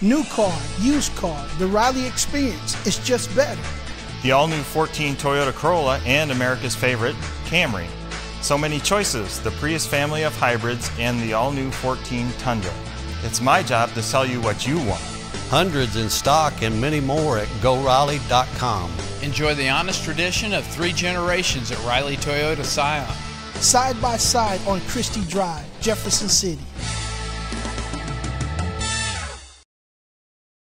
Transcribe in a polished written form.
New car, used car, the Riley experience is just better. The all-new 14 Toyota Corolla and America's favorite, Camry. So many choices, the Prius family of hybrids and the all-new 14 Tundra. It's my job to sell you what you want. Hundreds in stock and many more at GoRiley.com. Enjoy the honest tradition of 3 generations at Riley Toyota Scion. Side by side on Christie Drive, Jefferson City.